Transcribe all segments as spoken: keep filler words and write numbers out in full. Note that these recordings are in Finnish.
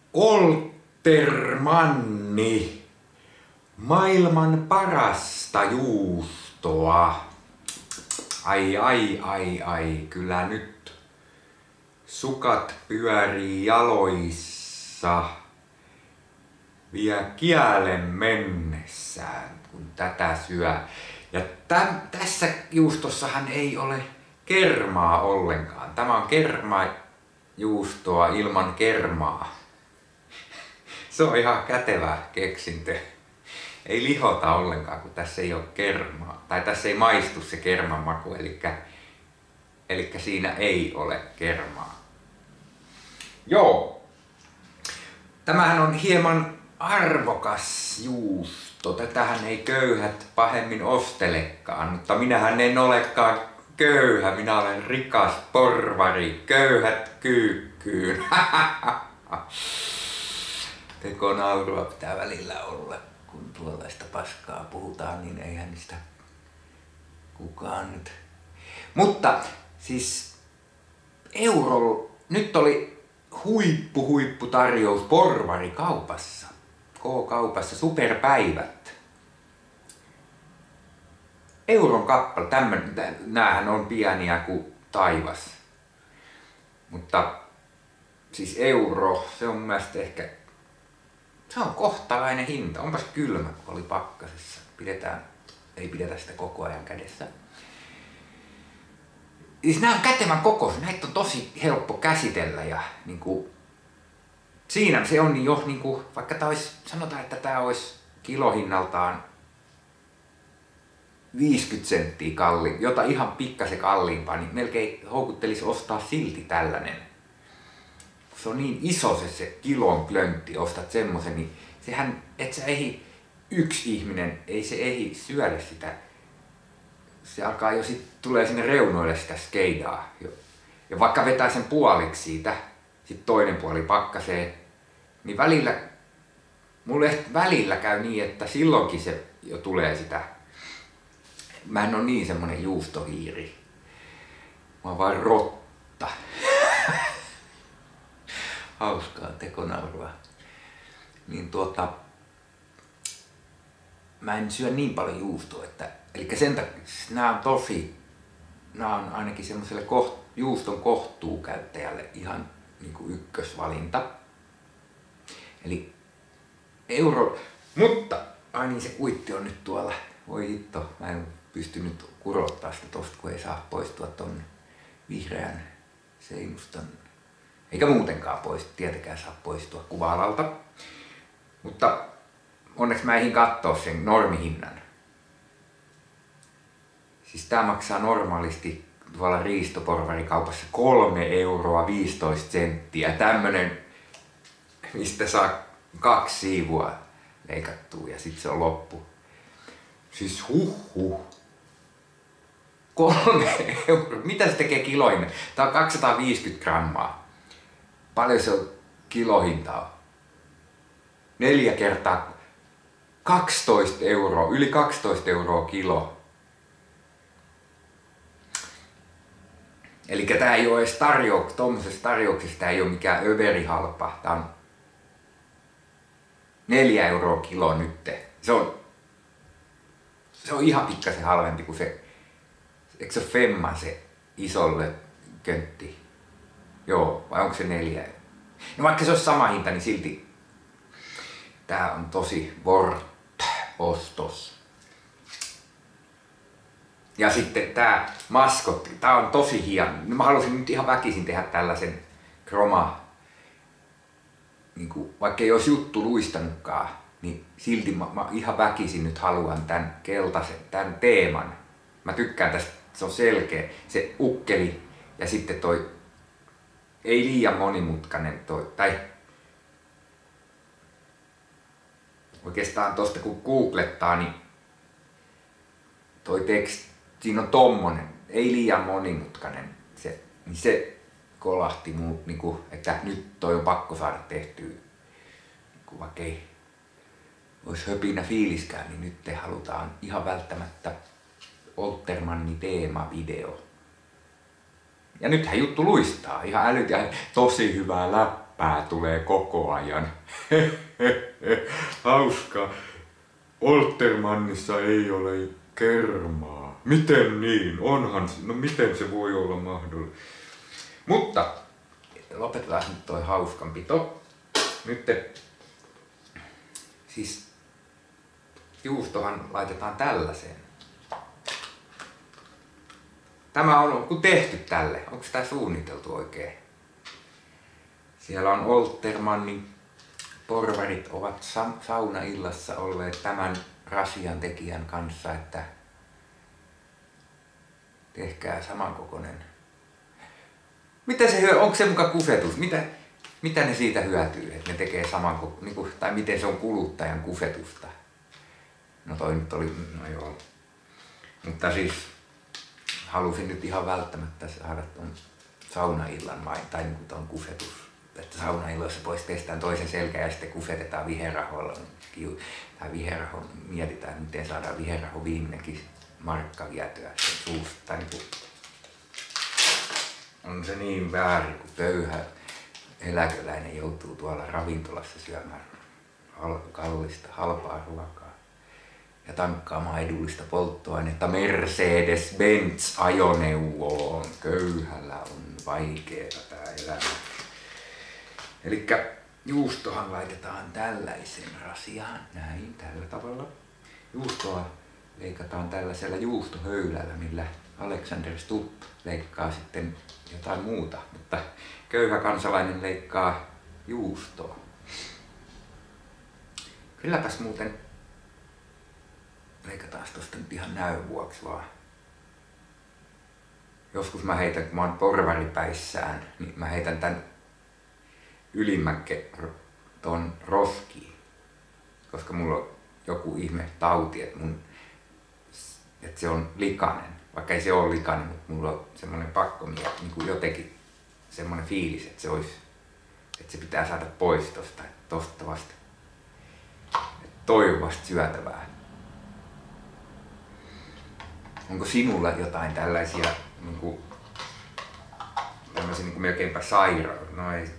Oltermanni, maailman parasta juustoa. Ai ai ai ai, kyllä nyt sukat pyörii jaloissa. Vie kielen mennessään, kun tätä syö. Ja täm, tässä juustossahan ei ole kermaa ollenkaan. Tämä on kermajuustoa ilman kermaa. Se on ihan kätevä keksintö. Ei lihota ollenkaan, kun tässä ei ole kermaa. Tai tässä ei maistu se kerman maku, eli, eli siinä ei ole kermaa. Joo. Tämähän on hieman arvokas juusto. Tätähän ei köyhät pahemmin ostelekaan, mutta minähän en olekaan köyhä. Minä olen rikas porvari. Köyhät kyykkyyn. Tekonaurua pitää välillä olla, kun tuollaista paskaa puhutaan, niin eihän niistä kukaan nyt. Mutta siis euro, nyt oli huippu huippu tarjous porvarikaupassa. K-kaupassa superpäivät. Euron kappale, tämmönen, näähän on pieniä kuin taivas. Mutta siis euro, se on mun mielestä ehkä, se on kohtalainen hinta. Onpas kylmä, kun oli pakkasessa. Pidetään, ei pidetä sitä koko ajan kädessä. Siis nämä on kätevän kokoisia, näitä on tosi helppo käsitellä ja niin kuin, siinä se on jo, niin kuin, vaikka tämä olisi, sanotaan, että tämä olisi kilohinnaltaan viisikymmentä senttiä kalli, jota ihan pikkasen kalliimpaa, niin melkein houkuttelisi ostaa silti tällainen. Kun se on niin iso se, se kilon klöntti, ostat semmosen, niin sehän, et sä ehdi, yksi ihminen, ei se ehdi syödä sitä. Se alkaa jo sit, tulee sinne reunoille sitä skeidaa. Ja vaikka vetää sen puoliksi siitä, sit toinen puoli pakkaseen, niin välillä, mulle välillä käy niin, että silloinkin se jo tulee sitä. Mä en oo niin semmonen juustohiiri. Mä oon vaan rotta. Hauskaa tekonaurua. Niin tuota, mä en syö niin paljon juustoa, että eli sen takia, nää on tosi, nää on ainakin semmoiselle koht, juuston kohtuukäyttäjälle ihan niinku ykkösvalinta. Eli euro, mutta ai niin, se kuitti on nyt tuolla. Voi hitto, mä en pysty nyt kurottaa sitä tosta, kun ei saa poistua ton vihreän seimustan. Eikä muutenkaan pois, tietenkään saa poistua kuva-alalta. Mutta onneksi mä eihin kattoo sen normihinnan. Siis tää maksaa normaalisti tuolla riistoporvarikaupassa kolme euroa viisitoista senttiä. Tämmönen, mistä saa kaksi siivua leikattua ja sit se on loppu. Siis huh huh. Kolme euroa. Mitä se tekee kiloihin? Tää on kaksisataaviisikymmentä grammaa. Paljon se on kilohintaa? Neljä kertaa kaksitoista euroa. Yli kaksitoista euroa kilo. Eli tää ei oo edes tarjouks, tommosessa tarjouksessa tää ei oo mikään överihalpa. Tää on neljä euroa kilo nytte. Se on, se on ihan pikkasen halvempi kuin se, eikö se ole femma se isolle köntti? Joo, vai onko se neljä? No vaikka se olisi sama hinta, niin silti tää on tosi vort-ostos. Ja sitten tää maskotti, tää on tosi hieno. Mä halusin nyt ihan väkisin tehdä tällaisen kroma, niin kuin, vaikka ei olisi juttu luistanutkaan, niin silti mä, mä ihan väkisin nyt haluan tän keltaisen, tän teeman. Mä tykkään tästä, se on selkeä, se ukkeli ja sitten toi ei liian monimutkainen toi, tai oikeastaan tosta kun googlettaa, niin toi teksti, siinä on tommonen, ei liian monimutkainen, se, niin se kolahti muut, niinku, että nyt toi on pakko saada tehtyä, niinku, vaikka ei olisi höpinä fiiliskään, niin nyt te halutaan ihan välttämättä Oltermanni teema-video. Ja nythän juttu luistaa, ihan älyt ja tosi hyvää läppää. läppää tulee koko ajan. Hauskaa. Oltermannissa ei ole kermaa. Miten niin? Onhan, no miten se voi olla mahdollista? Mutta lopetetaan nyt toi hauskanpito. Nyt siis juustohan laitetaan tällaiseen. Tämä on tehty tälle. Onko tämä suunniteltu oikein? Siellä on Oltermannin porvarit ovat sa- saunaillassa olleet tämän rasian tekijän kanssa, että tehkää samankokoinen. Mitä se hyö, onko se muka kusetus? Mitä, mitä ne siitä hyötyy, että ne tekee saman, niin kuin, tai miten se on kuluttajan kusetusta? No toi nyt oli, no joo. Mutta siis halusin nyt ihan välttämättä saada ton saunaillan vai, tai niin kuin ton kusetus. Että saunailloissa pois pestään toisen selkä ja sitten kusetetaan viherraholla. Tai viherrahon, mietitään miten saadaan viherrahon viimeinenkin markka vietyä sen suusta. Tai niin kuin, on se niin väärin, kun köyhä eläkeläinen joutuu tuolla ravintolassa syömään kallista, halpaa ruokaa ja tankkaamaan edullista polttoainetta Mercedes-Benz ajoneuvoon. Köyhällä on vaikeeta tää elämä. Elikkä juustohan laitetaan tällaisen rasiaan, näin, tällä tavalla. Juustoa leikataan tällaisella juustohöylällä, millä Alexander Stubb leikkaa sitten jotain muuta, mutta köyhä kansalainen leikkaa juustoa. Kylläpäs muuten leikataan tosta nyt ihan näön vuoksi vaan. Joskus mä heitän, kun mä oon porvaripäissään, niin mä heitän tän ylimmän ton roskiin, koska mulla on joku ihme tauti, että, mun, että se on likainen. Vaikka ei se ole likainen, mutta mulla on semmoinen pakko, niin kuin jotenkin semmoinen fiilis, että se olisi, että se pitää saada pois tosta, tosta vasta toivovasta syötävää. Onko sinulla jotain tällaisia niin kuin, tämmöisiä niin kuin melkeinpä sairaus? No ei,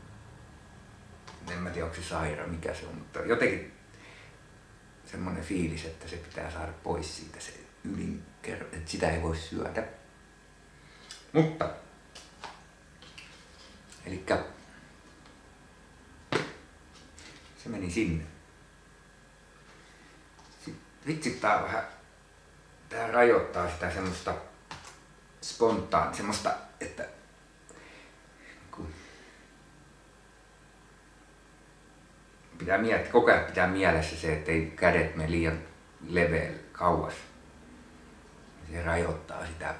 en mä tiedä onko se saira, mikä se on, mutta jotenkin semmoinen fiilis, että se pitää saada pois siitä se ylinkerro, että sitä ei voi syödä. Mutta, elikkä se meni sinne. Sitten vitsi tää vähän, tää rajoittaa sitä semmoista spontaan, semmoista, että kun pitää miettiä, koko ajan pitää mielessä se, ettei kädet mene liian leveälle kauas. Se rajoittaa sitä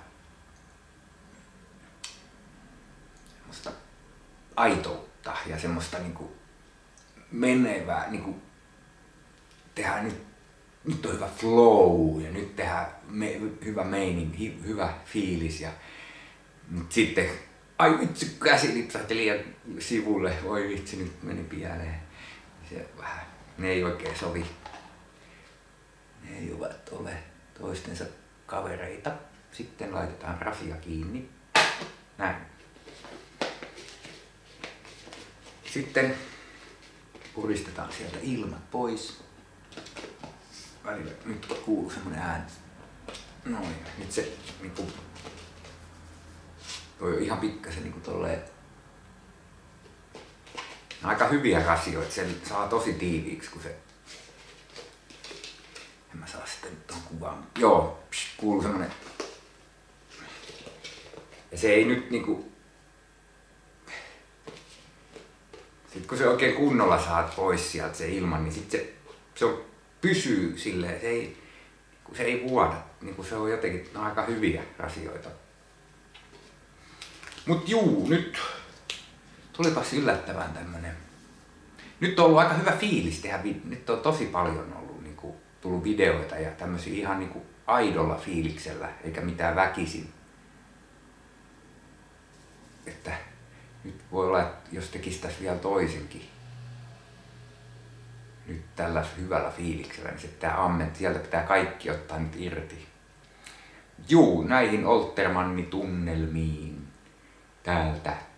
semmoista aitoutta ja semmoista niinku menevää, niinku tehdään nyt, nyt on hyvä flow ja nyt tehdään me, hyvä meininki, hyvä fiilis ja mut sitten ai vitsi käsi lipsahti liian sivulle, voi vitsi nyt meni pieleen. Se vähän, ne ei oikein sovi. Ne ei ole toistensa kavereita. Sitten laitetaan rasia kiinni. Näin. Sitten puristetaan sieltä ilmat pois. Välillä nyt kuuluu semmonen ääni. Noin, nyt se niinku toi on ihan pikkasen niinku tolleen aika hyviä rasioita, sen saa tosi tiiviiksi, kun se... En mä saa sitten nyt ton kuvaan. Joo, psh, kuuluu semmonen... Ja se ei nyt niinku... Sitten kun se oikein kunnolla saat pois sieltä se ilman, niin sit se, se on, pysyy silleen, se ei, se ei vuoda. Niinku se on jotenkin no, aika hyviä rasioita. Mut juu, nyt... Tulipas yllättävän tämmönen. Nyt on ollut aika hyvä fiilis tehdä, nyt on tosi paljon ollut niinku, tullut videoita ja tämmösiä ihan niinku aidolla fiiliksellä, eikä mitään väkisin. Että nyt voi olla, että jos tekis tässä vielä toisenkin, nyt tällä hyvällä fiiliksellä, niin se pitää ammentaa, sieltä pitää kaikki ottaa nyt irti. Juu, näihin Oltermanni-tunnelmiin täältä